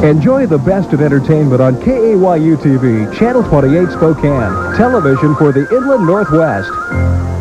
Enjoy the best of entertainment on KAYU TV, Channel 28 Spokane, television for the Inland Northwest.